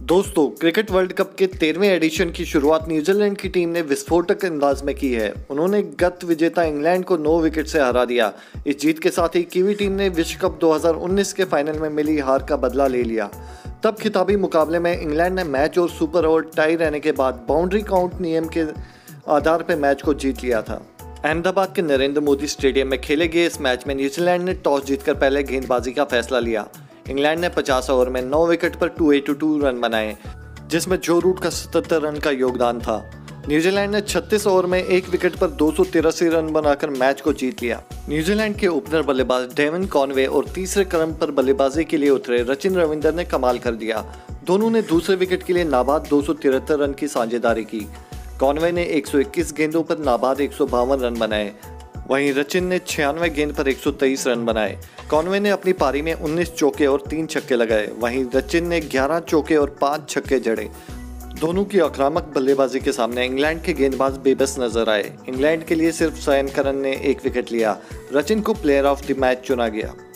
दोस्तों, cricket world cup के 13वें addition की शुरुआत न्यूजीलैंड की टीम ने विस्फोटक अंदाज में की है। उन्होंने गत विजेता इंग्लैंड को 9 विकेट से हरा दिया। इस जीत के साथ ही कीवी टीम ने विश्व कप 2019 के फाइनल में मिली हार का बदला ले लिया। तब खिताबी मुकाबले में इंग्लैंड ने मैच और सुपर ओवर टाई रहने के बाद बाउंड्री काउंट नियम के आधार पर मैच को जीत लिया था। अहमदाबाद के नरेंद्र मोदी स्टेडियम में खेले गए इस मैच में न्यूजीलैंड ने टॉस जीतकर पहले गेंदबाजी का फैसला लिया। इंग्लैंड ने 50 ओवर में 9 विकेट पर 282 रन बनाए, जिसमें जो रूट का 77 रन का योगदान था। न्यूजीलैंड ने 36 ओवर में 1 विकेट पर 283 रन बनाकर मैच को जीत लिया। न्यूजीलैंड के ओपनर बल्लेबाज डेविन कॉनवे और तीसरे क्रम पर बल्लेबाजी के लिए उतरे रचिन रविंद्र ने कमाल कर दिया। दोनों ने दूसरे विकेट के लिए नाबाद 273 रन की साझेदारी की। कॉनवे ने 121 गेंदों पर नाबाद 152 रन बनाए, वहीं रचिन ने 96 गेंद पर 123 रन बनाए। कॉनवे ने अपनी पारी में 19 चौके और 3 छक्के लगाए, वहीं रचिन ने 11 चौके और 5 छक्के जड़े। दोनों की आक्रामक बल्लेबाजी के सामने इंग्लैंड के गेंदबाज बेबस नजर आए। इंग्लैंड के लिए सिर्फ सैन करन ने 1 विकेट लिया। रचिन को प्लेयर ऑफ द मैच चुना गया।